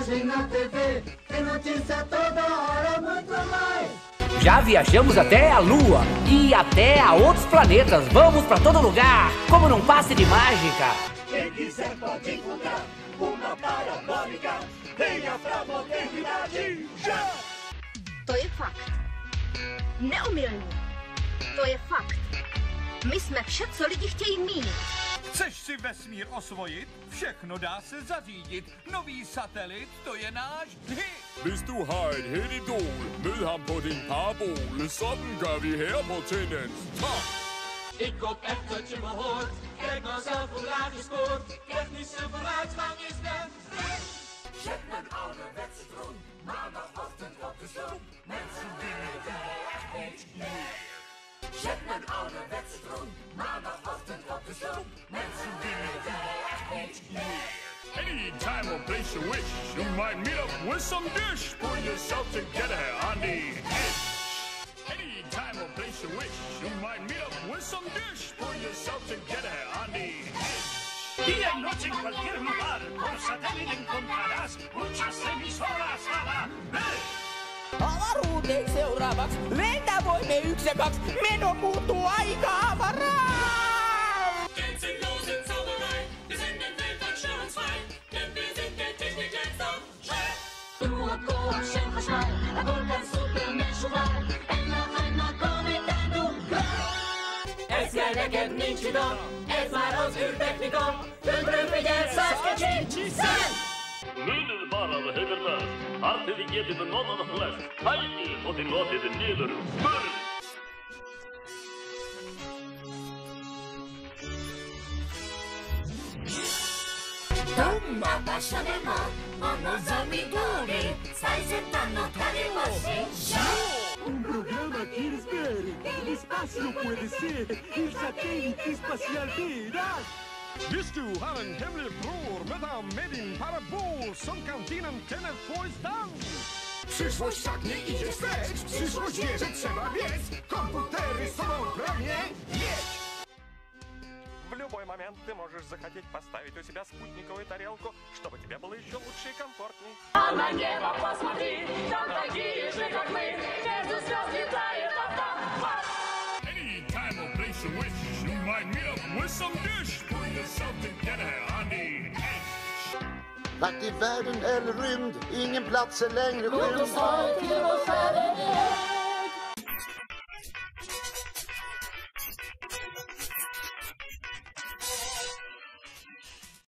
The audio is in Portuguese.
viagem na TV, tem notícia toda hora, muito mais. Já viajamos até a Lua e até a outros planetas. Vamos pra todo lugar, como num passe de mágica. Quem quiser pode encontrar uma parabólica. Venha pra modernidade já! To je fakt. Neomylný. To je fakt. My jsme vše, co lidi chtějí mít. Chceš si vesmír osvojit? Všechno dá se zařídit. Nový satelit, to je náš hit. Hvis du har et hit idol, mød ham på din parabol. Sådan gør vi her på Tendens. Ik op efter Timmerhoort. Kijk maar zelf hoe laag je scoort. Technische vooruitgang is net vreemd. Check mijn ouderwetse droom. Maandagochtend op de stoep. Mensen willen die echt niet meer. Check mijn ouderwetse droom. Maandagochtend op de stoep. Mensen willen die echt niet meer. Any time or place you wish, you might meet up with some dish. Pull yourself together on the edge. Any time or place you wish, you might meet up with some dish. Pull yourself together on the edge. Día y noche en cualquier lugar, por satélite encontrarás muchas emisoras a la vez. Avaruuteen seuraavaksi. Lentävoimme 1 ja 2. Meno muuttuu aika avaraan. Grenzenlose Zauberei, wir sind den Weltall schnell und frei, denn wir sind der Technik letzter Schrei. תנועות כוח של חשמל, הכל כאן סופר משוכלל, אין לכם מקום איתנו גל. Ez kell neked, nincs idő, ez már az űrtechnika. Többre figyelsz, az kicsi szem! Munið bara að heiðarlega, artið þið getið nonnan flest, hætti og þið notið niður börn. Donna passionemo, nozomi gori, stai sentando tale voce. Un programa Kirby. El espacio puede ser el satélite espacial verás. Visst du har en hemlig bror med din parabol som kan din antenner få i stan. Przyszłość tak nie idzie wstecz. Przyszłość wie, że trzeba biec. Komputery są prawie mieć. В любой момент ты можешь захотеть поставить у себя спутниковую тарелку, чтобы тебе было еще лучше и комфортней. А на небо посмотри, там такие же, как мы, между звезд летает автомат. Any time or place you wish, you might meet up with some dish. Pull yourself together on the edge. Vart i världen eller rymd, ingen plats är längre skymd. Låt oss ta ett till och skär en väg.